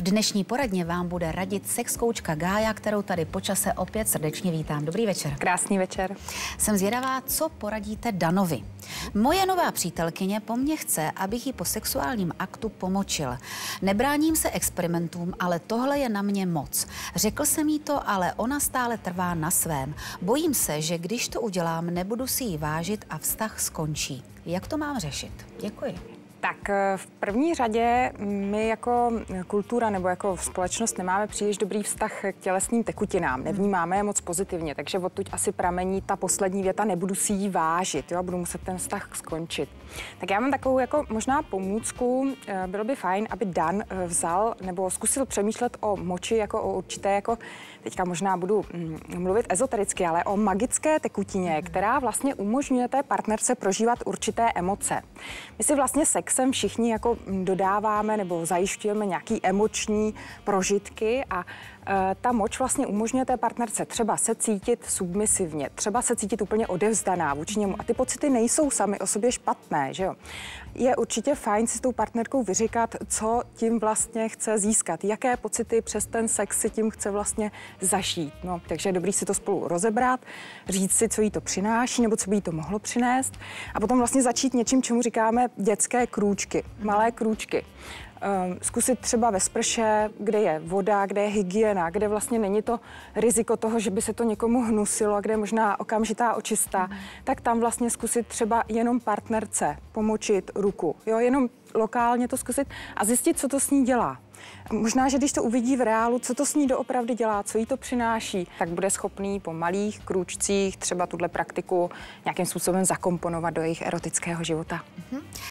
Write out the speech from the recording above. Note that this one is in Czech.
dnešní poradně vám bude radit sexkoučka Gája, kterou tady po čase opět srdečně vítám. Dobrý večer. Krásný večer. Jsem zvědavá, co poradíte Danovi. Moje nová přítelkyně po mně chce, abych jí po sexuálním aktu pomočil. Nebráním se experimentům, ale tohle je na mě moc. Řekl jsem jí to, ale ona stále trvá na svém. Bojím se, že když to udělám, nebudu si ji vážit a vztah skončí. Jak to mám řešit? Děkuji. Tak v první řadě my jako kultura nebo jako společnost nemáme příliš dobrý vztah k tělesným tekutinám. Nevnímáme je moc pozitivně, takže odtud asi pramení ta poslední věta, nebudu si ji vážit, jo, budu muset ten vztah skončit. Tak já mám takovou jako možná pomůcku, bylo by fajn, aby Dan vzal nebo zkusil přemýšlet o moči jako o určité, jako teďka možná budu mluvit ezotericky, ale o magické tekutině, která vlastně umožňuje té partnerce prožívat určité emoce. My si vlastně sexem všichni jako dodáváme nebo zajišťujeme nějaký emoční prožitky a ta moč vlastně umožňuje té partnerce třeba se cítit submisivně, třeba se cítit úplně odevzdaná vůči němu. A ty pocity nejsou sami o sobě špatné, že jo? Je určitě fajn si s tou partnerkou vyříkat, co tím vlastně chce získat, jaké pocity přes ten sex si tím chce vlastně zažít. No, takže je dobrý si to spolu rozebrat, říct si, co jí to přináší nebo co by jí to mohlo přinést a potom vlastně začít něčím, čemu říkáme dětské krůčky, malé krůčky. Zkusit třeba ve sprše, kde je voda, kde je hygiena, kde vlastně není to riziko toho, že by se to někomu hnusilo a kde je možná okamžitá očista, tak tam vlastně zkusit třeba jenom partnerce pomočit ruku, jo, jenom lokálně to zkusit a zjistit, co to s ní dělá. Možná, že když to uvidí v reálu, co to s ní doopravdy dělá, co jí to přináší, tak bude schopný po malých krůčcích třeba tuhle praktiku nějakým způsobem zakomponovat do jejich erotického života.